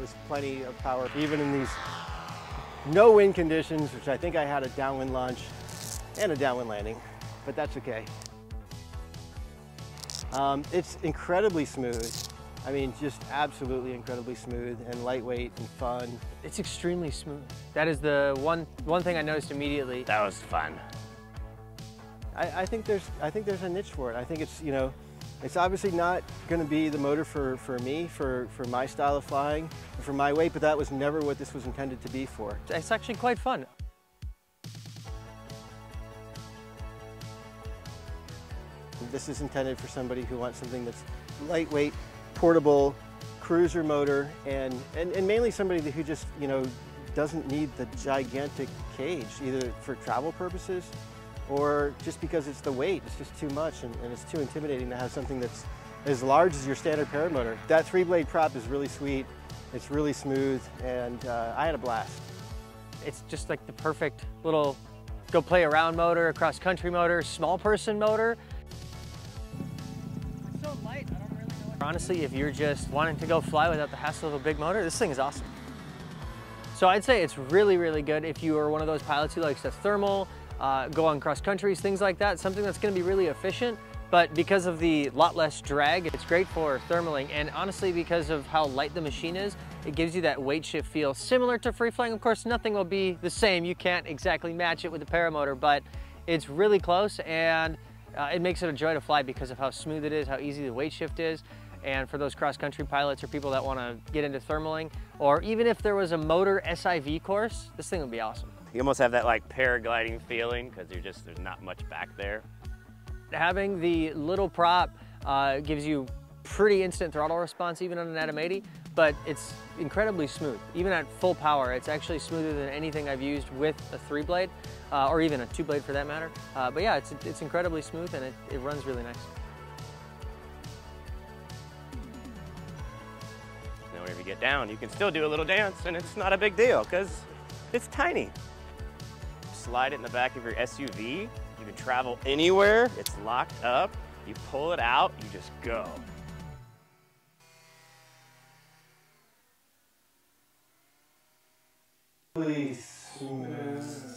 was plenty of power, even in these no wind conditions, which I think I had a downwind launch and a downwind landing, but that's okay. It's incredibly smooth. I mean, just absolutely incredibly smooth and lightweight and fun. It's extremely smooth. That is the one thing I noticed immediately. That was fun. I think there's a niche for it. I think it's, you know, it's obviously not going to be the motor for me, for my style of flying, for my weight, but that was never what this was intended to be for. It's actually quite fun. This is intended for somebody who wants something that's lightweight, portable, cruiser motor, and mainly somebody who just, you know, doesn't need the gigantic cage, either for travel purposes or just because it's the weight. It's just too much and it's too intimidating to have something that's as large as your standard paramotor. That 3-blade prop is really sweet, it's really smooth, and I had a blast. It's just like the perfect little go play around motor, cross country motor, small person motor. It's so light, I don't really know what. Honestly, if you're just wanting to go fly without the hassle of a big motor, this thing is awesome. So I'd say it's really, really good if you are one of those pilots who likes to thermal, go on cross countries, things like that, something that's going to be really efficient, but because of the lot less drag, it's great for thermaling, and honestly, because of how light the machine is, it gives you that weight shift feel similar to free flying. Of course, nothing will be the same. You can't exactly match it with the paramotor, but it's really close, and it makes it a joy to fly because of how smooth it is, how easy the weight shift is. And for those cross-country pilots or people that want to get into thermaling, or even if there was a motor SIV course, this thing would be awesome. You almost have that like paragliding feeling because there's not much back there. Having the little prop gives you pretty instant throttle response even on an Atom 80, but it's incredibly smooth. Even at full power, it's actually smoother than anything I've used with a 3-blade, or even a 2-blade for that matter. But yeah, it's incredibly smooth and it runs really nice. Now whenever you get down, you can still do a little dance and it's not a big deal because it's tiny. Slide it in the back of your SUV, you can travel anywhere, it's locked up, you pull it out, you just go. Really smooth.